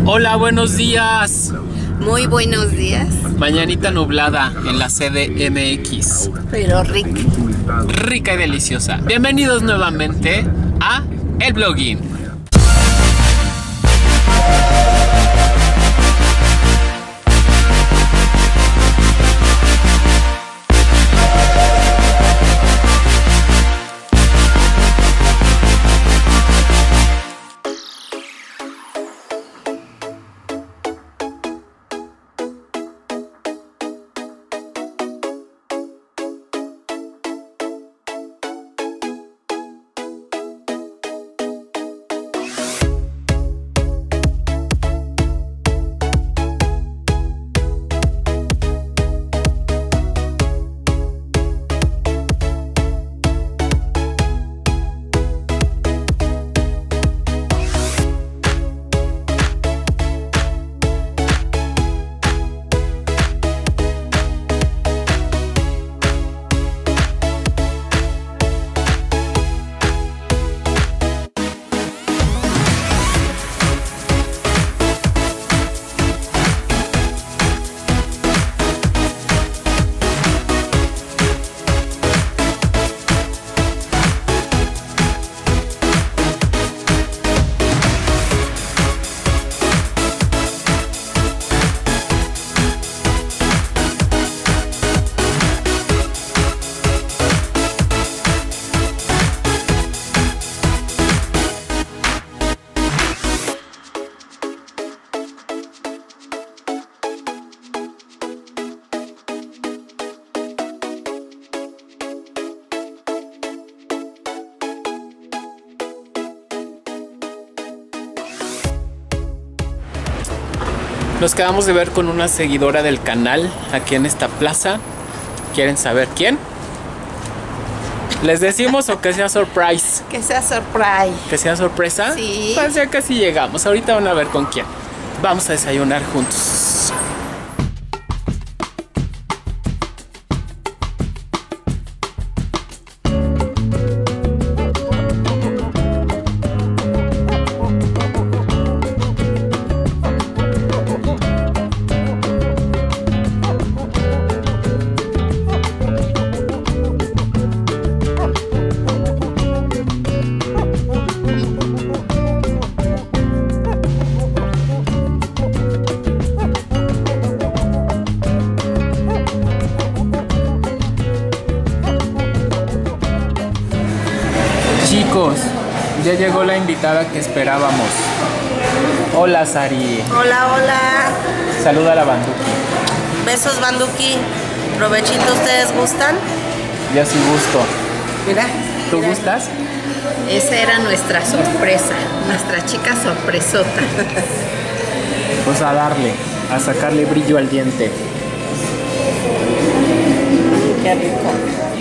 Hola, buenos días. Muy buenos días. Mañanita nublada en la CDMX. Pero rica. Rica y deliciosa. Bienvenidos nuevamente a El Blogging. Nos quedamos de ver con una seguidora del canal aquí en esta plaza. ¿Quieren saber quién? ¿Les decimos o que sea surprise? Que sea surprise. ¿Que sea sorpresa? Sí. Pues ya casi llegamos. Ahorita van a ver con quién. Vamos a desayunar juntos. Chicos, ya llegó la invitada que esperábamos. Hola, Sari. Hola, hola. Saluda a la Banduki. Besos, Banduki. Provechito, ¿ustedes gustan? Yo sí gusto. Mira. ¿Tú mira. gustas? Esa era nuestra sorpresa. Nuestra chica sorpresota. Pues a darle, a sacarle brillo al diente. Qué rico.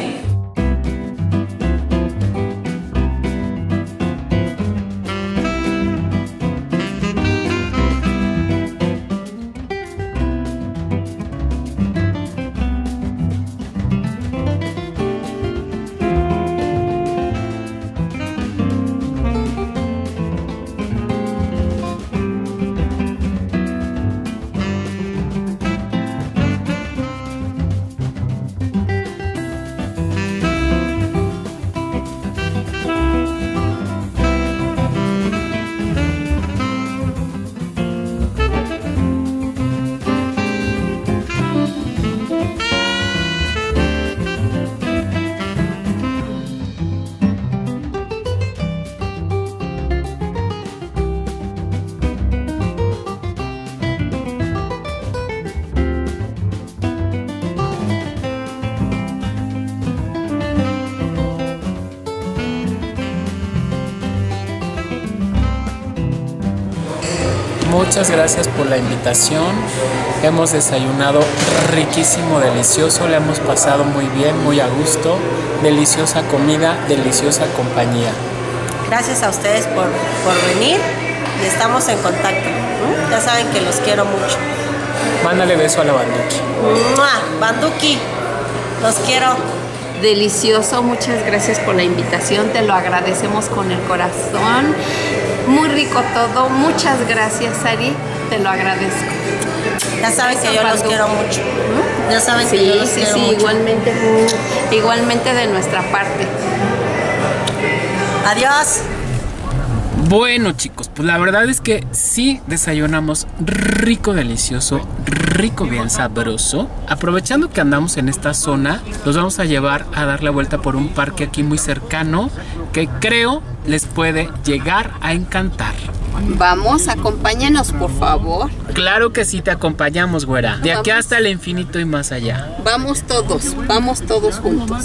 Muchas gracias por la invitación. Hemos desayunado riquísimo, delicioso. Le hemos pasado muy bien, muy a gusto. Deliciosa comida, deliciosa compañía. Gracias a ustedes por venir y estamos en contacto. Ya saben que los quiero mucho. Mándale beso a la Banduki. ¡Mua! Banduki, los quiero. Delicioso, muchas gracias por la invitación, te lo agradecemos con el corazón. Muy rico todo. Muchas gracias, Ari. Te lo agradezco. Ya saben que yo los quiero mucho. Ya saben Sí, que yo los sí, quiero sí, mucho. igualmente de nuestra parte. Adiós. Bueno, chicos, pues la verdad es que sí desayunamos rico, delicioso, rico, bien sabroso. Aprovechando que andamos en esta zona, los vamos a llevar a dar la vuelta por un parque aquí muy cercano que creo les puede llegar a encantar. Vamos, acompáñanos, por favor. Claro que sí, te acompañamos, güera. De aquí Vamos. hasta el infinito y más allá. Vamos todos juntos.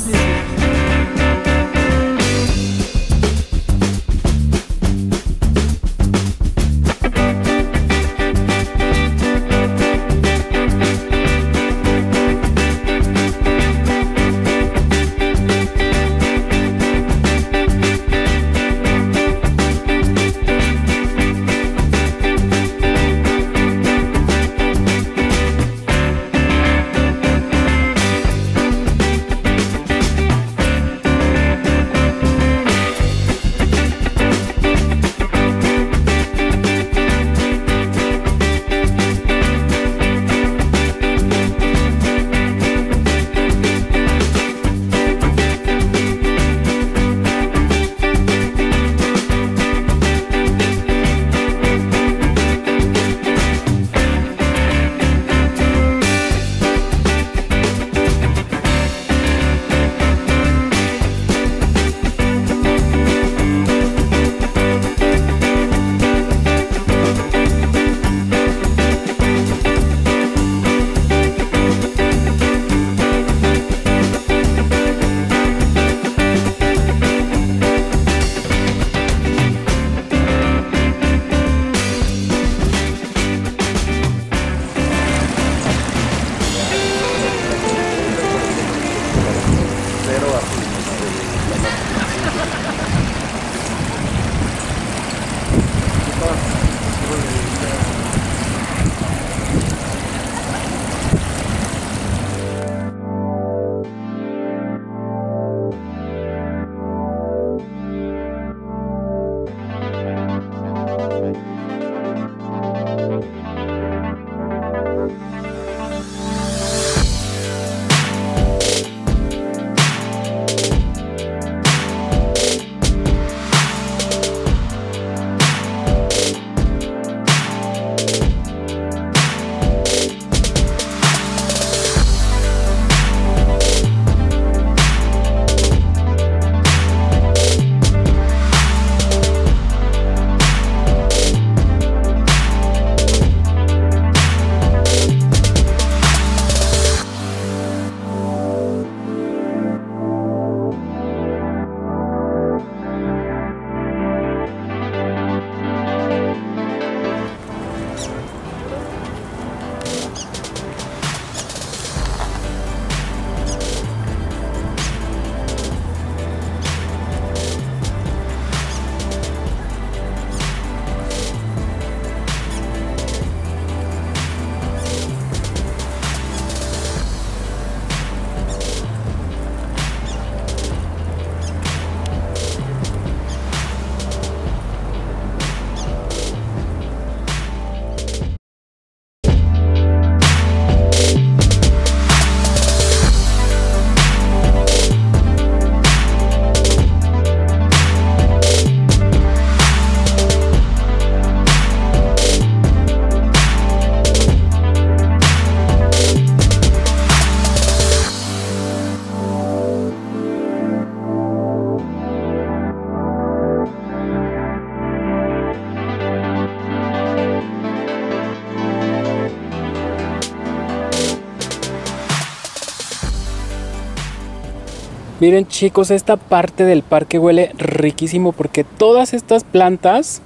Miren, chicos, esta parte del parque huele riquísimo porque todas estas plantas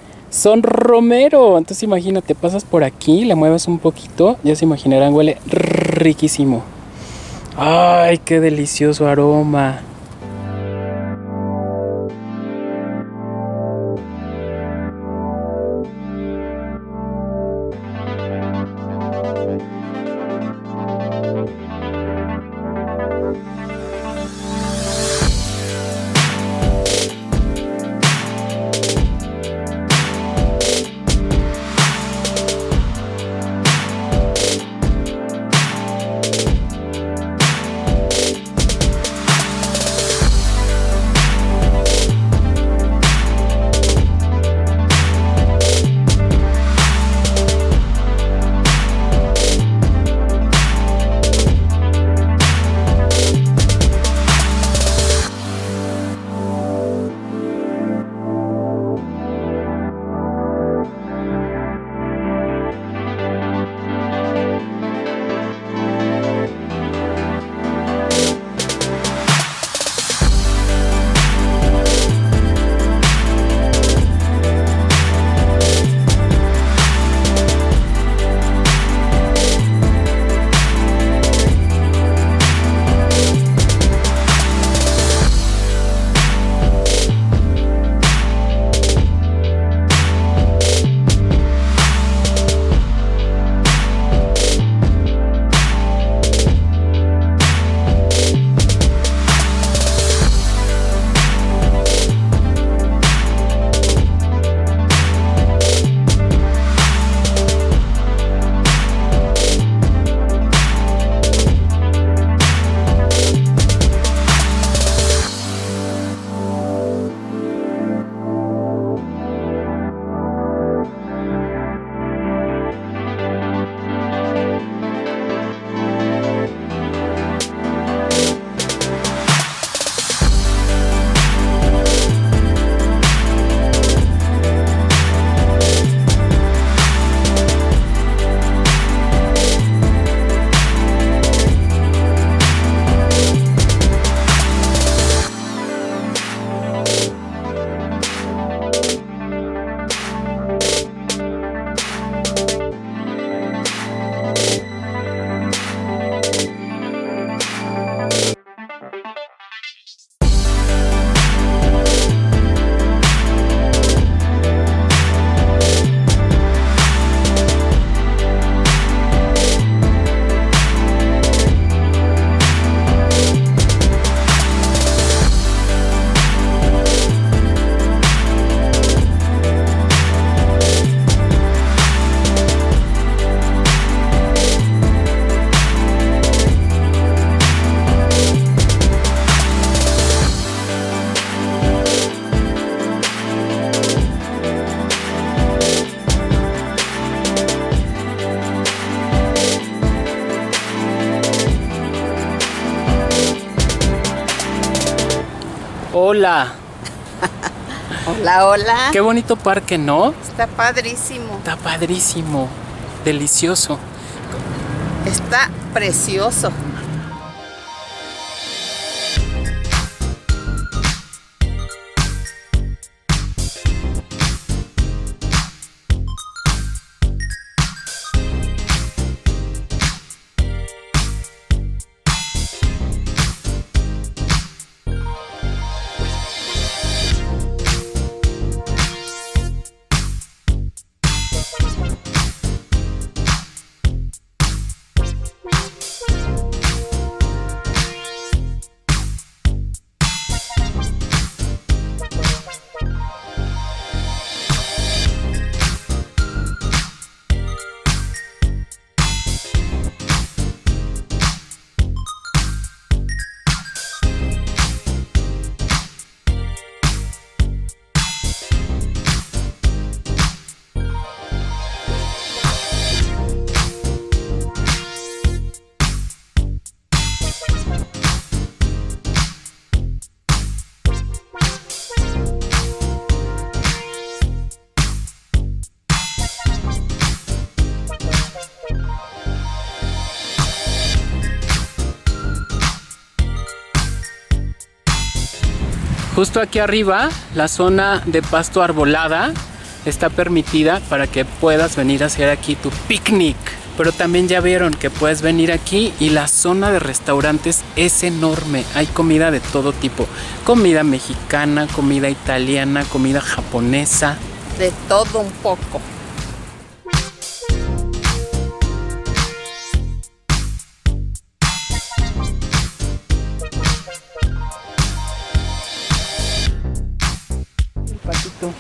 son romero. Entonces imagínate, pasas por aquí, le mueves un poquito, ya se imaginarán, huele riquísimo. ¡Ay, qué delicioso aroma! hola. Hola, hola. Qué bonito parque, ¿no? Está padrísimo. Está padrísimo, delicioso. Está precioso. Justo aquí arriba, la zona de pasto arbolada está permitida para que puedas venir a hacer aquí tu picnic. Pero también ya vieron que puedes venir aquí y la zona de restaurantes es enorme. Hay comida de todo tipo. Comida mexicana, comida italiana, comida japonesa. De todo un poco. El patito.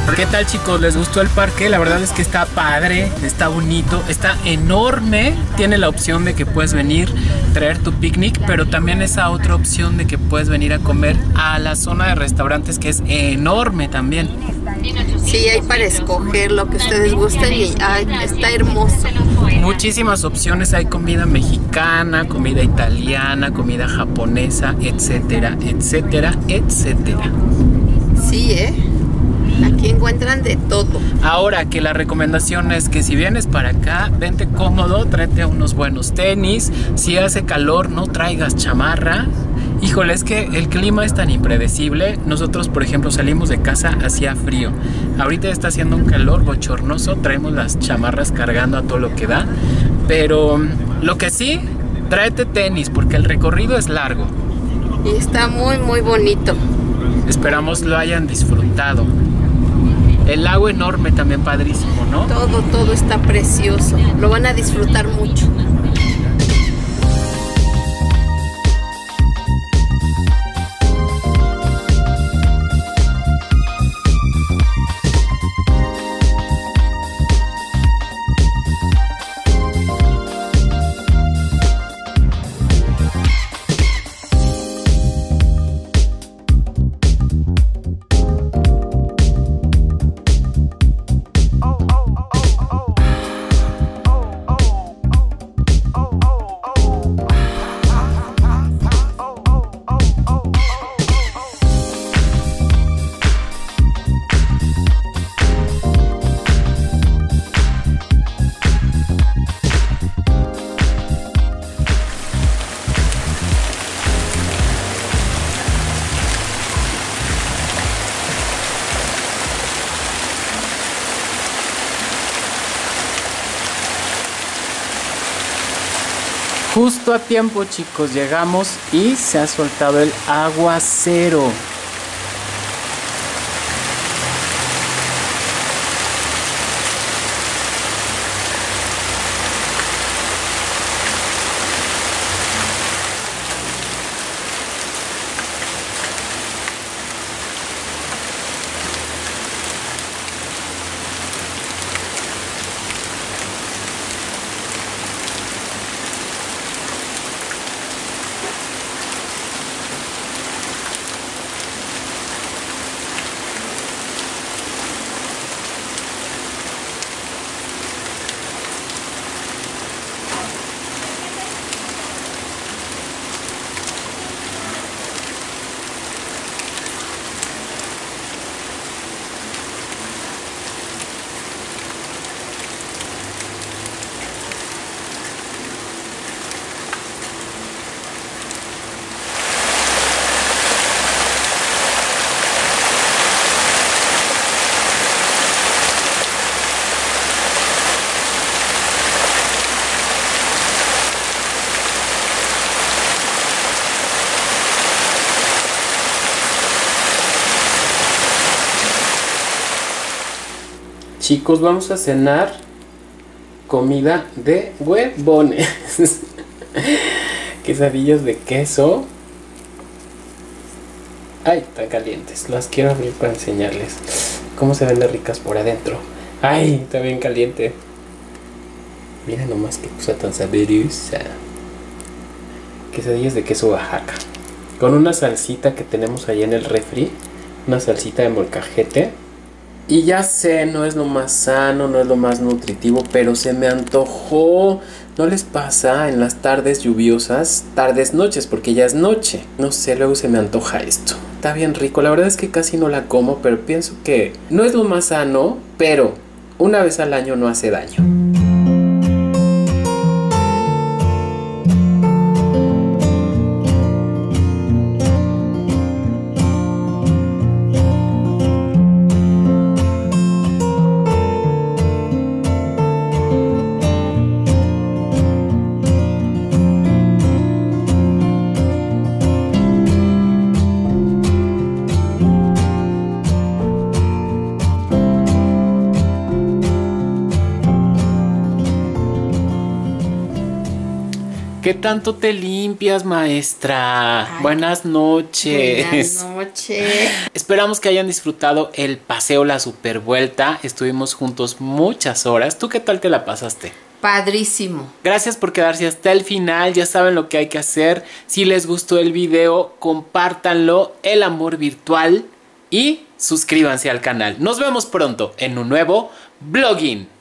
¿Qué tal, chicos? ¿Les gustó el parque? La verdad es que está padre, está bonito, está enorme. Tiene la opción de que puedes venir, traer tu picnic, pero también esa otra opción de que puedes venir a comer a la zona de restaurantes, que es enorme también. Sí, hay para escoger lo que ustedes gusten y ay, está hermoso. Muchísimas opciones, hay comida mexicana, comida italiana, comida japonesa, etcétera, etcétera, etcétera. Sí, aquí encuentran de todo. Ahora que la recomendación es que si vienes para acá, vente cómodo, tráete unos buenos tenis. Si hace calor, no traigas chamarra. Híjole, es que el clima es tan impredecible. Nosotros, por ejemplo, salimos de casa, hacía frío. Ahorita está haciendo un calor bochornoso. Traemos las chamarras cargando a todo lo que da. Pero lo que sí, tráete tenis porque el recorrido es largo. Y está muy, muy bonito. Esperamos lo hayan disfrutado. El lago enorme también padrísimo, ¿no? Todo está precioso. Lo van a disfrutar mucho. Justo a tiempo, chicos, llegamos y se ha soltado el aguacero. Chicos, vamos a cenar comida de huevones. Quesadillas de queso. Ay, están calientes. Las quiero abrir para enseñarles cómo se ven de ricas por adentro. Ay, está bien caliente. Miren nomás qué cosa tan sabrosa. Quesadillas de queso Oaxaca. Con una salsita que tenemos ahí en el refri. Una salsita de molcajete. Y ya sé, no es lo más sano, no es lo más nutritivo, pero se me antojó. ¿No les pasa en las tardes lluviosas? Tardes, noches, porque ya es noche. No sé, luego se me antoja esto. Está bien rico, la verdad es que casi no la como, pero pienso que no es lo más sano, pero una vez al año no hace daño. ¿Qué tanto te limpias, maestra? Ay, buenas noches. Buenas noches. Esperamos que hayan disfrutado el paseo, la supervuelta. Estuvimos juntos muchas horas. ¿Tú qué tal te la pasaste? Padrísimo. Gracias por quedarse hasta el final. Ya saben lo que hay que hacer. Si les gustó el video, compártanlo. El amor virtual. Y suscríbanse al canal. Nos vemos pronto en un nuevo vlogging.